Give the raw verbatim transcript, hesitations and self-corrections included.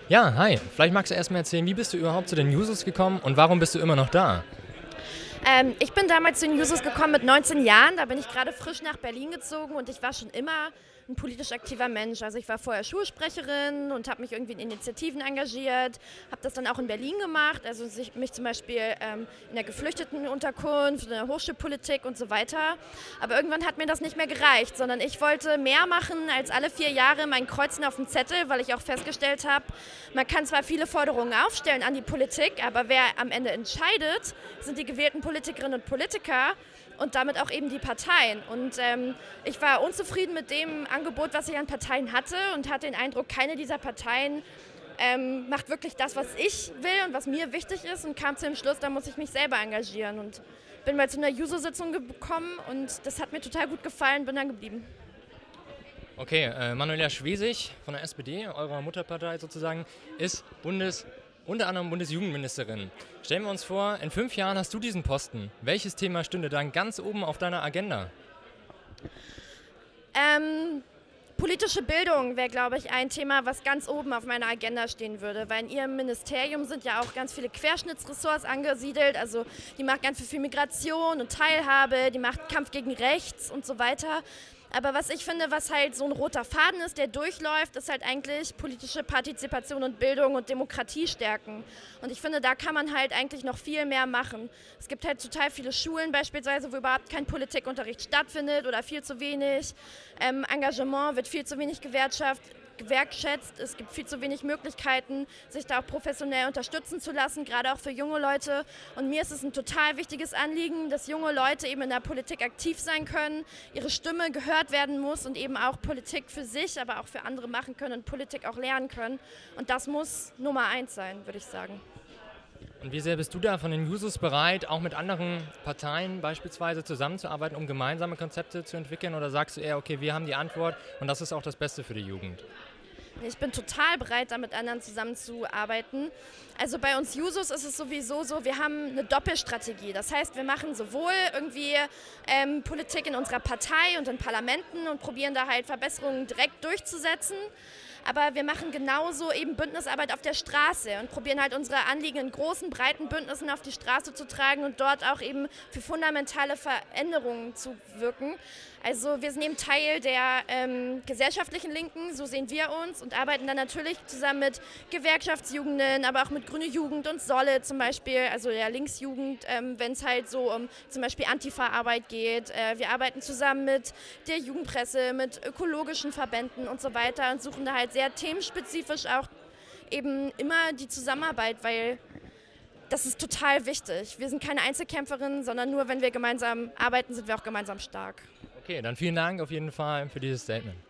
Ja, hi. Vielleicht magst du erst mal erzählen, wie bist du überhaupt zu den Jusos gekommen und warum bist du immer noch da? Ähm, ich bin damals zu den Jusos gekommen mit neunzehn Jahren. Da bin ich gerade frisch nach Berlin gezogen und ich war schon immer ein politisch aktiver Mensch. Also ich war vorher Schulsprecherin und habe mich irgendwie in Initiativen engagiert, habe das dann auch in Berlin gemacht, also sich, mich zum Beispiel ähm, in der Geflüchtetenunterkunft, in der Hochschulpolitik und so weiter. Aber irgendwann hat mir das nicht mehr gereicht, sondern ich wollte mehr machen als alle vier Jahre mein Kreuzen auf dem Zettel, weil ich auch festgestellt habe, man kann zwar viele Forderungen aufstellen an die Politik, aber wer am Ende entscheidet, sind die gewählten Politikerinnen und Politiker und damit auch eben die Parteien. Und ähm, ich war unzufrieden mit dem Angebot, was ich an Parteien hatte und hatte den Eindruck, keine dieser Parteien ähm, macht wirklich das, was ich will und was mir wichtig ist, und kam zu dem Schluss, da muss ich mich selber engagieren. Und bin mal zu einer Juso-Sitzung gekommen und das hat mir total gut gefallen, bin dann geblieben. Okay, äh, Manuela Schwesig von der S P D, eurer Mutterpartei sozusagen, ist Bundes, unter anderem Bundesjugendministerin. Stellen wir uns vor, in fünf Jahren hast du diesen Posten. Welches Thema stünde dann ganz oben auf deiner Agenda? Ähm, politische Bildung wäre, glaube ich, ein Thema, was ganz oben auf meiner Agenda stehen würde, weil in ihrem Ministerium sind ja auch ganz viele Querschnittsressorts angesiedelt, also die macht ganz viel für Migration und Teilhabe, die macht Kampf gegen Rechts und so weiter. Aber was ich finde, was halt so ein roter Faden ist, der durchläuft, ist halt eigentlich politische Partizipation und Bildung und Demokratie stärken. Und ich finde, da kann man halt eigentlich noch viel mehr machen. Es gibt halt total viele Schulen beispielsweise, wo überhaupt kein Politikunterricht stattfindet oder viel zu wenig. Ähm, Engagement wird viel zu wenig gewertschaftet. gewerkschätzt. Es gibt viel zu wenig Möglichkeiten, sich da auch professionell unterstützen zu lassen, gerade auch für junge Leute. Und mir ist es ein total wichtiges Anliegen, dass junge Leute eben in der Politik aktiv sein können, ihre Stimme gehört werden muss und eben auch Politik für sich, aber auch für andere machen können und Politik auch lernen können. Und das muss Nummer eins sein, würde ich sagen. Und wie sehr bist du da von den Jusos bereit, auch mit anderen Parteien beispielsweise zusammenzuarbeiten, um gemeinsame Konzepte zu entwickeln? Oder sagst du eher, okay, wir haben die Antwort und das ist auch das Beste für die Jugend? Ich bin total bereit, da mit anderen zusammenzuarbeiten. Also bei uns Jusos ist es sowieso so, wir haben eine Doppelstrategie. Das heißt, wir machen sowohl irgendwie ähm, Politik in unserer Partei und in Parlamenten und probieren da halt Verbesserungen direkt durchzusetzen. Aber wir machen genauso eben Bündnisarbeit auf der Straße und probieren halt unsere Anliegen in großen, breiten Bündnissen auf die Straße zu tragen und dort auch eben für fundamentale Veränderungen zu wirken. Also wir sind eben Teil der ähm, gesellschaftlichen Linken, so sehen wir uns, und arbeiten dann natürlich zusammen mit Gewerkschaftsjugenden, aber auch mit Grüne Jugend und Solle zum Beispiel, also der Linksjugend, ähm, wenn es halt so um zum Beispiel Antifa-Arbeit geht. Äh, wir arbeiten zusammen mit der Jugendpresse, mit ökologischen Verbänden und so weiter und suchen da halt sehr themenspezifisch auch eben immer die Zusammenarbeit, weil das ist total wichtig. Wir sind keine Einzelkämpferinnen, sondern nur wenn wir gemeinsam arbeiten, sind wir auch gemeinsam stark. Okay, dann vielen Dank auf jeden Fall für dieses Statement.